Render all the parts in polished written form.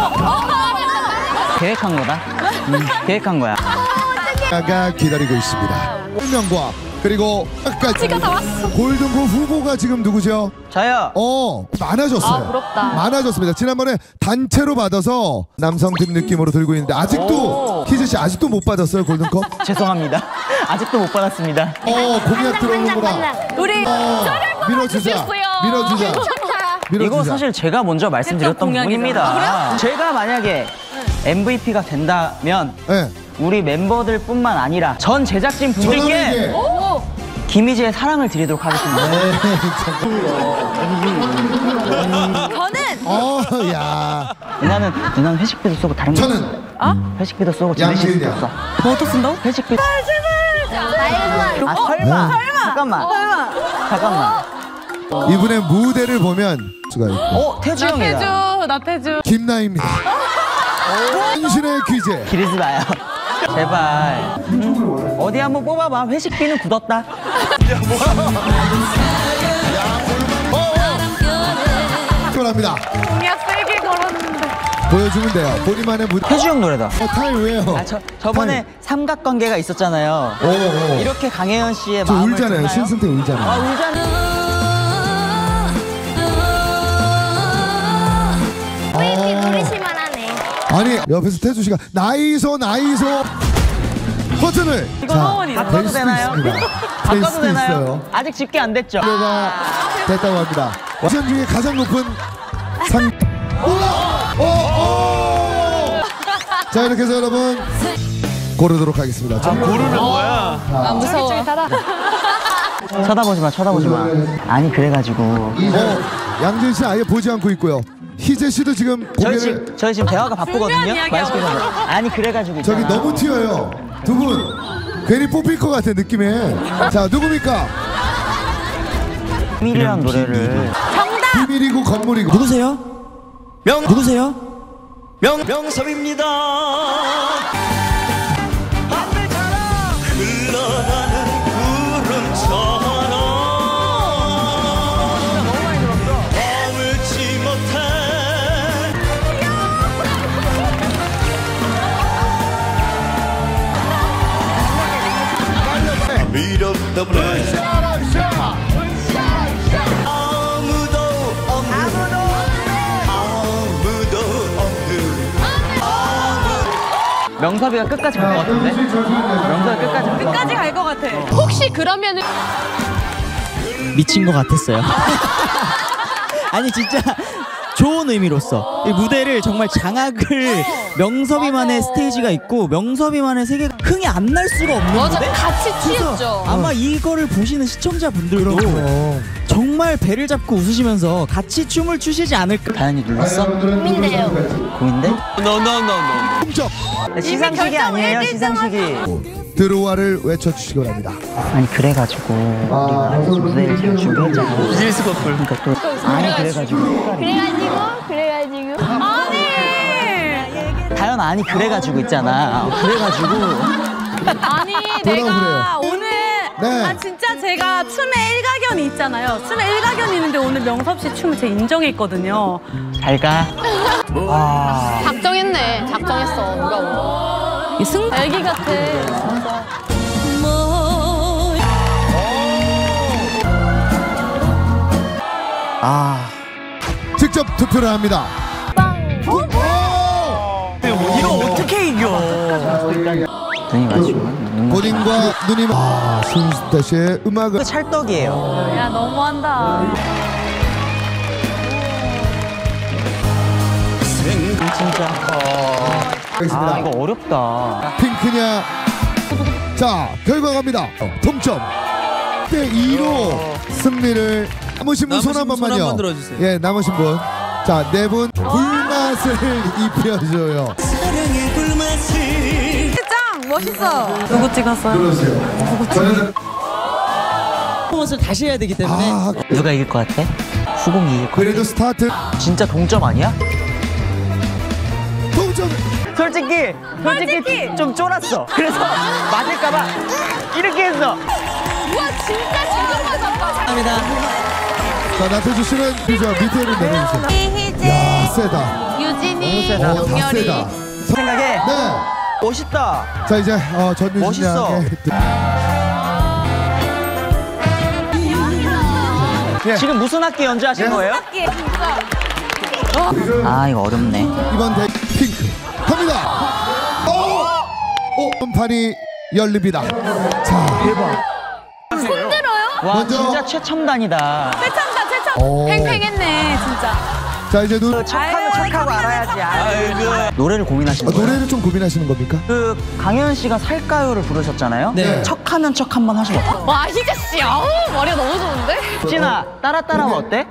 계획한 거다. 계획한 거야. 가 기다리고 있습니다. 1명과 그리고 끝까지 골든고 후보가 지금 누구죠? 저요. 많아졌어요. 부럽다. 많아졌습니다. 지난번에 단체로 받아서 남성팀 느낌으로 들고 있는데 아직도 희재 씨 아직도 못 받았어요 골든컵? 죄송합니다. 아직도 못 받았습니다. 공약 들어오는구나. 우리 밀어주자. 밀어주자. 이거 사실 제가 먼저 말씀드렸던 부분입니다. 제가 만약에 MVP가 된다면 우리 멤버들뿐만 아니라 전 제작진 분들께 김희재의 사랑을 드리도록 하겠습니다. 저는 야. 누나는 회식비도 쓰고 다른 거 저는 회식비도 쓰고 제작비도 써. 뭐도 쓴다고? 회식비. 설마. 잠깐만. 이분의 무대를 보면 수가 있고. 태주 형이다. 나태주. 김나희입니다. 당신의 귀재. 기르지 마요. 제발. 어디 한번 뽑아봐. 회식비는 굳었다. 합니다. 공약 세게 걸었는데. 보여주면 돼요. 본인만의 무대. 태주 형 노래다. 타이 왜요? 저번에 삼각관계가 있었잖아요. 이렇게 강혜연 씨의 저 마음을 울잖아요. 듣나요? 신승 때 울잖아요. 울잖아요. 노리실만 하네. 아니 옆에서 태주 씨가 나이소 버튼을 바꿔도 되나요? 바꿔도 되나요? 있어요. 아직 집계 안 됐죠? 가 됐다고 합니다. 시간 중에 가장 높은 상. 자 이렇게 해서 여러분 고르도록 하겠습니다. 고르는 거야? 무서워. 쳐다보지 마. 아니 그래가지고. 양준 씨 아예 보지 않고 있고요. 희재 씨도 지금 고개를 저희 지금 대화가 바쁘거든요. 말씀해서. 아니 그래가지고. 저기 너무 튀어요. 두 분 괜히 뽑힐 것 같아 느낌에. 자 누굽니까? 비밀이란 노래를. 정답. 비밀이고 건물이고. 누구세요? 누구세요? 명섭입니다. 흘러가는 구름처럼 머물지 못해. 미련도 없는 명섭이가 끝까지 갈 것 같은데? 명섭이가 끝까지 갈 것 같아. 혹시 그러면은 미친 것 같았어요. 아니 진짜 좋은 의미로서 이 무대를 정말 장악을 명섭이만의 스테이지가 있고 명섭이만의 세계가 흥이 안 날 수가 없는 무대? 같이 튀었죠. 아마 이거를 보시는 시청자분들도 정말 배를 잡고 웃으시면서 같이 춤을 추시지 않을까. 다현이 눌렀어? 고민돼요. 고민돼? No. 네, 시상식이 아니에요, 시상식이. 들어와를 외쳐주시기 바랍니다. 아니 그래가지고 우리가 무대를 잘 준비했잖아. 비즈니스 커플. 그러니까 또 아니 그래가지고 아니. 다현 아니 그래가지고 있잖아. 그래가지고 아니 내가 오늘 진짜 제가 춤에 일가견이 있잖아요. 춤에 일가견이 있는데 오늘 명섭 씨 춤을 제가 인정했거든요. 잘 가. 작정했네. 작정했어. 누가 오늘. 애기 같아. 직접 투표를 합니다. 이거 어떻게 이겨? 눈이 맞추면 본인과 누님. 신수태 씨의 음악을. 찰떡이에요. 야 너무한다. 진짜. 알겠습니다. 이거 어렵다. 핑크냐. 자 결과 갑니다. 동점. 1대2로 승리를. 남으신 분 손 한 번만요. 예, 남으신 분. 자, 네 분 불맛을 입혀줘요. 사랑의 불맛을. 짱 멋있어. 누구 찍었어요? 저는 퍼포먼스를 다시 해야 되기 때문에. 누가 이길 것 같아? 후공이 이길 것 같아. 그래도 스타트. 진짜 동점 아니야? 동점. 솔직히 좀 쫄았어. 그래서 맞을까봐 이렇게 했어. 우와 진짜 지금 맞았다. 감사합니다. 자, 나태주 씨는 그죠 밑에를 내려주세요. 이희재, 야, 세다. 유진이, 너무 세다. 다 세다. 생각에 네. 멋있다. 자 이제 전유진 멋있어. 양의 예. 지금 무슨 악기 연주하신 예? 거예요? 악기 진짜. 아 이거 어렵네. 이번 대 핑크 갑니다. 판이 열립니다. 자 대박. 힘들어요? 와 먼저. 진짜 최첨단이다. 최첨. 팽팽했네 진짜. 자 이제 척하면 척하고 알아야지. 아이고. 노래를 고민하시는 거예요? 노래를 좀 고민하시는 겁니까? 그 강현 씨가 살까요를 부르셨잖아요. 네. 척하면 척 한번 하시면 어때요? 와 희재 씨, 아우 머리가 너무 좋은데? 진아 따라하면 어때?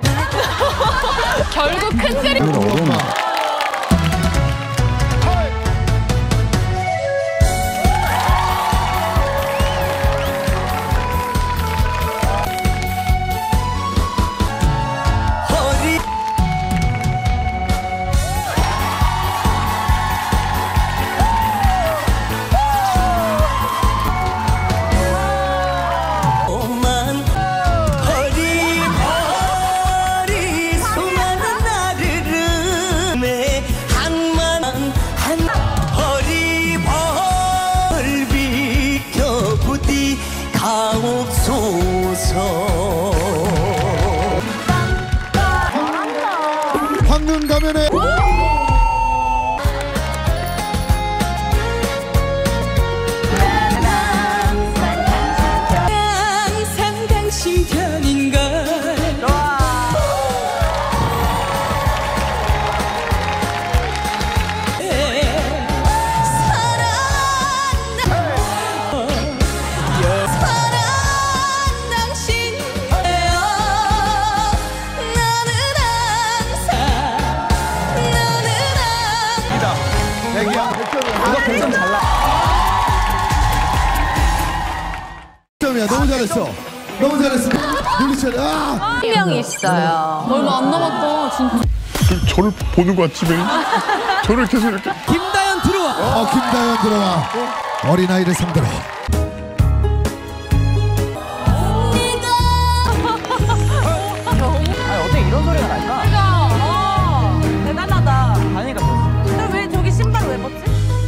결국 큰 그림. 어려운 황금 가면에 항상 당신 편인걸. 이거 굉장히 잘 나. 점이야. 너무 잘했어. 너무 잘했어. 물리쳐. 한 명 있어요. 얼마 안 남았다 진짜. 저를 보는 것 같으면 저를 계속 이렇게 김다현 들어와. 김다현 들어와. 어린아이를 상대로. 아니 어떻게 이런 소리가 날까? 대단하다. 다니까 근데 왜 저기 신발 왜 벗지?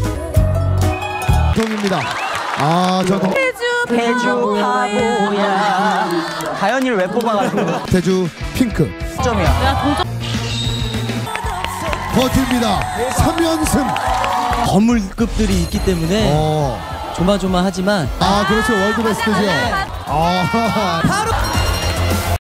동입니다. 저도 태주 바보야. 다현이를 왜 뽑아가지고 태주 핑크 점이야. 야 동점. 버팁니다. 3연승. 거물급들이 있기 때문에 조마조마하지만 그렇죠. 월드 베스트죠. 바로